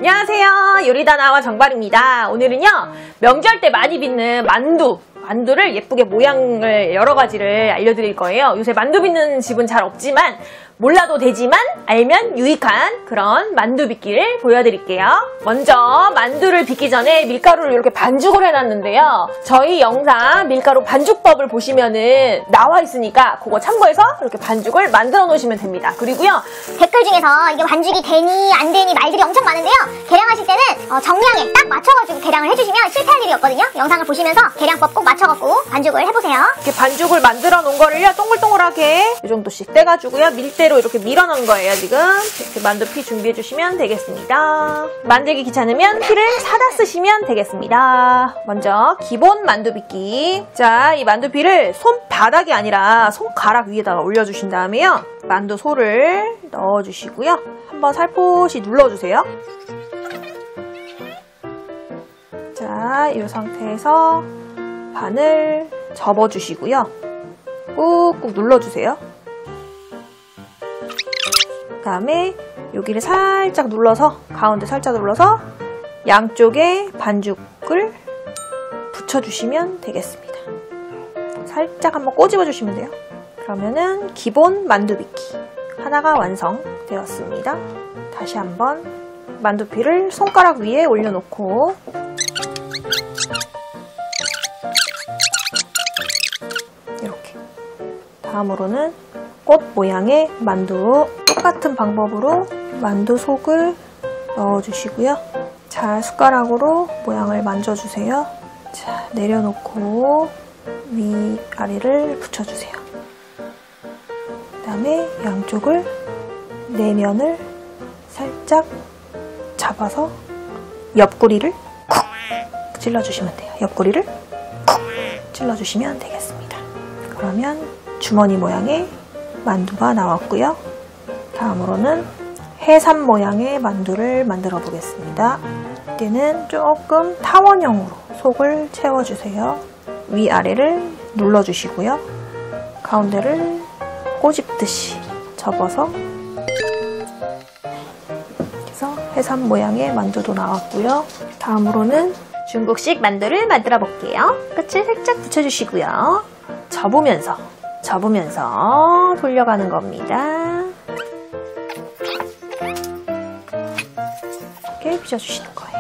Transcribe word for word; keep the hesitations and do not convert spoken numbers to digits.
안녕하세요, 요리다나와 정발입니다. 오늘은요, 명절 때 많이 빚는 만두 만두를 예쁘게 모양을 여러 가지를 알려드릴 거예요. 요새 만두 빚는 집은 잘 없지만 몰라도 되지만 알면 유익한 그런 만두 빚기를 보여드릴게요. 먼저 만두를 빚기 전에 밀가루를 이렇게 반죽을 해놨는데요. 저희 영상 밀가루 반죽법을 보시면은 나와 있으니까 그거 참고해서 이렇게 반죽을 만들어 놓으시면 됩니다. 그리고요, 댓글 중에서 이게 반죽이 되니 안 되니 말들이 엄청 많은데요. 계량하실 때는 어, 정량에 딱 맞춰가지고 계량을 해주시면 실패할 일이 없거든요. 영상을 보시면서 계량법 꼭 맞춰갖고 반죽을 해보세요. 이렇게 반죽을 만들어 놓은 거를요, 동글동글하게 이 정도씩 떼가지고요, 밀대로 이렇게 밀어 놓은 거예요. 지금 이렇게 만두피 준비해 주시면 되겠습니다. 만들기 귀찮으면 피를 사다 쓰시면 되겠습니다. 먼저 기본 만두 빚기. 자, 이 만두피를 손바닥이 아니라 손가락 위에다가 올려주신 다음에요, 만두 소를 넣어주시고요, 한번 살포시 눌러주세요. 자, 이 상태에서 반을 접어주시고요, 꾹꾹 눌러주세요. 그 다음에 여기를 살짝 눌러서, 가운데 살짝 눌러서 양쪽에 반죽을 붙여주시면 되겠습니다. 살짝 한번 꼬집어 주시면 돼요. 그러면은 기본 만두 빚기 하나가 완성되었습니다. 다시 한번 만두피를 손가락 위에 올려놓고 이렇게, 다음으로는 꽃 모양의 만두 똑같은 방법으로 만두 속을 넣어주시고요. 잘 숟가락으로 모양을 만져주세요. 자, 내려놓고 위아래를 붙여주세요. 그 다음에 양쪽을 내면을 살짝 잡아서 옆구리를 쿡 찔러주시면 돼요. 옆구리를 쿡 찔러주시면 되겠습니다. 그러면 주머니 모양의 만두가 나왔고요. 다음으로는 해삼 모양의 만두를 만들어 보겠습니다. 이때는 조금 타원형으로 속을 채워주세요. 위아래를 눌러주시고요. 가운데를 꼬집듯이 접어서, 그래서 해삼 모양의 만두도 나왔고요. 다음으로는 중국식 만두를 만들어 볼게요. 끝을 살짝 붙여주시고요. 접으면서 접으면서 돌려가는 겁니다. 이렇게 빚어주시는 거예요.